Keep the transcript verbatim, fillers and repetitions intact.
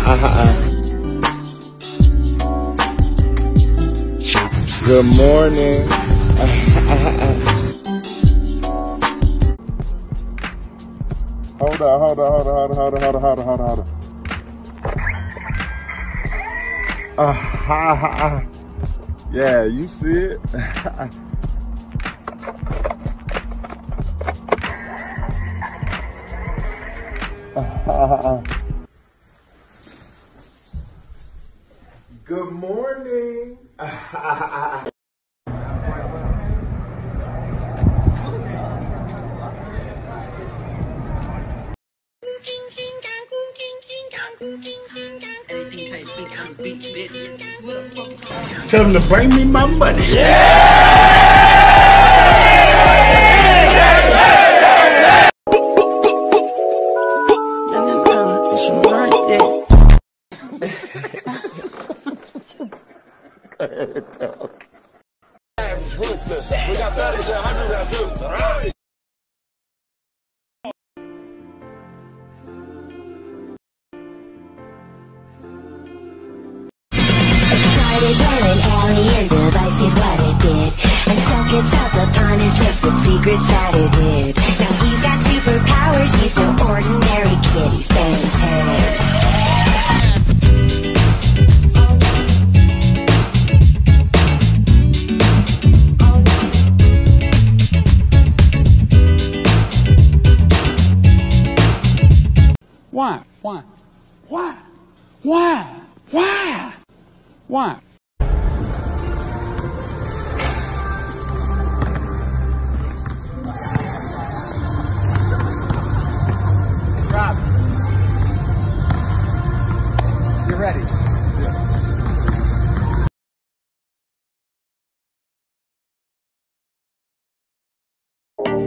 Good morning. Hold on, hold on, hold on, hold on, hold on, hold on, hold on, hold on, hold on. Uh, ha, ha. Yeah, you see it? Good morning. Tell them to bring me my money. We got thirty to one hundred that do. Started when an alien device did what it did and stuck itself upon his wrist with secrets that it hid. Now he's got superpowers, he's no ordinary kid, he's fantastic. Why? Why? Why? Why? Why? Why? Rob, you're ready. Yeah.